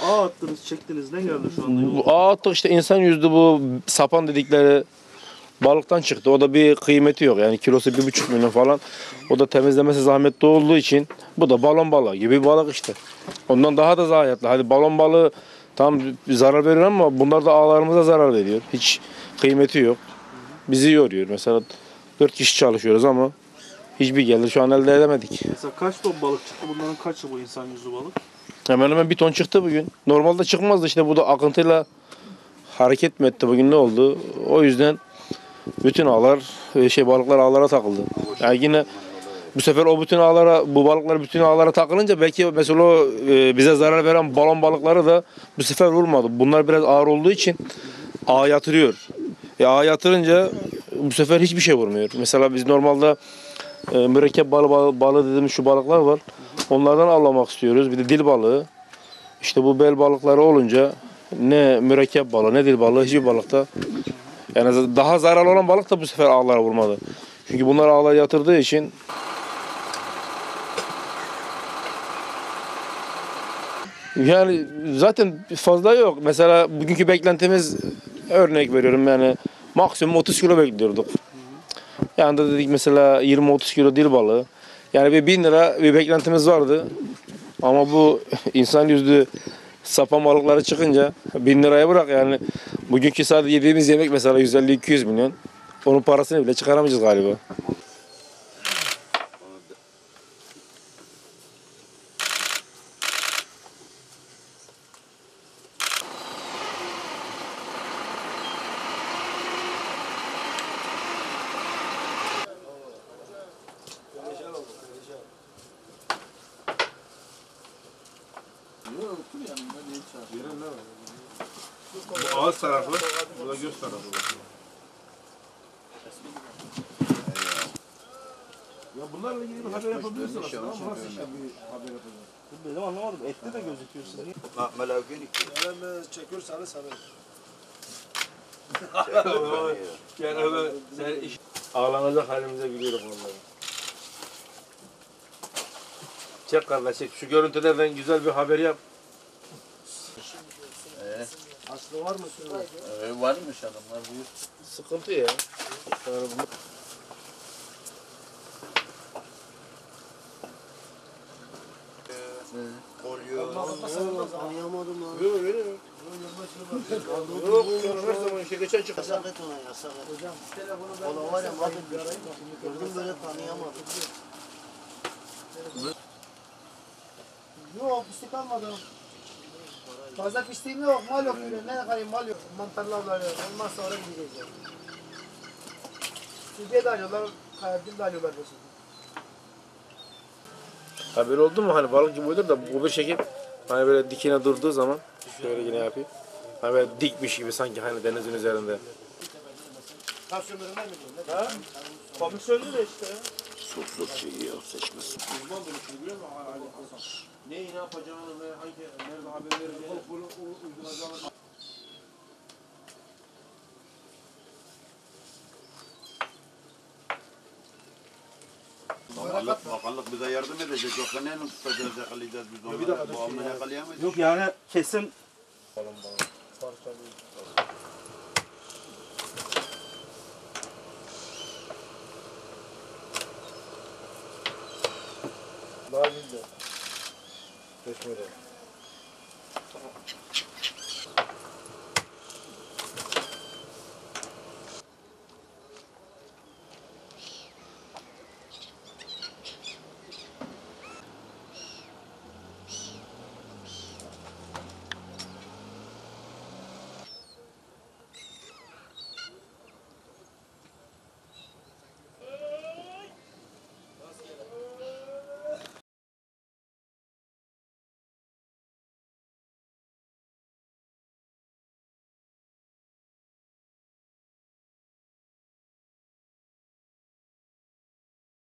Ağ attınız, çektiniz. Ne geldi şu anda? Bu ağ attık işte insan yüzdü bu sapan dedikleri balıktan çıktı. O da bir kıymeti yok. Yani kilosu 1,5 milyon falan. O da temizlemesi zahmetli olduğu için bu da balon balığı gibi bir balık işte. Ondan daha da zayiatlı. Hadi balon balığı tam zarar veriyor ama bunlar da ağlarımıza zarar veriyor. Hiç kıymeti yok. Bizi yoruyor. Mesela 4 kişi çalışıyoruz ama hiçbir gelir şu an elde edemedik. Mesela kaç ton balık çıktı? Bunların kaçı bu insan yüzü balık? Hemen hemen 1 ton çıktı bugün. Normalde çıkmazdı işte bu da akıntıyla hareket mi etti bugün ne oldu? O yüzden bütün ağlar balıklar ağlara takıldı. Yani yine bu sefer o bütün ağlara bu balıklar bütün ağlara takılınca belki mesela o bize zarar veren balon balıkları da bu sefer vurmadı. Bunlar biraz ağır olduğu için ağa yatırıyor. Ağa yatırınca bu sefer hiçbir şey vurmuyor. Mesela biz normalde mürekkep balığı dediğimiz şu balıklar var. Onlardan avlamak istiyoruz. Bir de dil balığı. İşte bu bel balıkları olunca ne mürekkep balığı ne dil balığı hiçbir balıkta yani daha zararlı olan balık da bu sefer ağlara vurmadı. Çünkü bunlar ağlara yatırdığı için yani zaten fazla yok. Mesela bugünkü beklentimiz örnek veriyorum yani maksimum 30 kilo bekliyorduk. Yani da dedik mesela 20-30 kilo dil balığı. Yani bir 1000 lira bir beklentimiz vardı. Ama bu insan yüzlü sapan balıkları çıkınca 1000 liraya bırak yani. Bugünkü sadece yediğimiz yemek mesela 150-200 milyon. Onun parasını bile çıkaramayacağız galiba. Bu ağız tarafı, bu da göz tarafı. Ya bunlarla ilgili bir haber yapabilirsin aslında ama nasıl işte bir haber yapacağız? Benim anlamadım. Ette de gözüküyor sizin. Hemen çekiyor sarı sarı. Yani öyle sen iş... Ağlanacak halimize gülüyoruz onları. Çek kardeşim şu görüntülerden güzel bir haber yap. Aslı var mı? Varmış adamlar buyur. Sıkıntı ya. Yani bunu... Anlayamadım lan. Yok öyle mi? Yok her zaman işte geçen çıktı. Yasak et ona yasak et. Hocam ona var ya mahvetmiş. Gördüm böyle tanıyamadım. Yok pislik almadım. Fazla pisliğim yok, mal yok. Ne kalayım mal yok. Mantarlar alıyor. Ondan sonra gideceğiz. Süzge de alıyorlar, kayardil de alıyorlar mesela. Ha böyle oldu mu hani balık gibi olur da bu bir şekil hani böyle dikine durduğu zaman şöyle yine yapayım. Hani böyle dikmiş gibi sanki hani denizin üzerinde. Tansiyonlarından mı diyorsun? Ha? Komisyonlu da işte. Çok çekiyor seçmesi. Uzman duruşunu biliyor musun? Neyi ne yapacağını ve nerede haber vereceğini. Bunu uygulayacağını. Bakanlık bize yardım edecek. Yoksa neyle tutacağız, yakalayacağız biz onları? Bir dakika, Bu alnı yakalayamayız. Yok yani kesin. Daha bizde. Çeşmede. Tamam.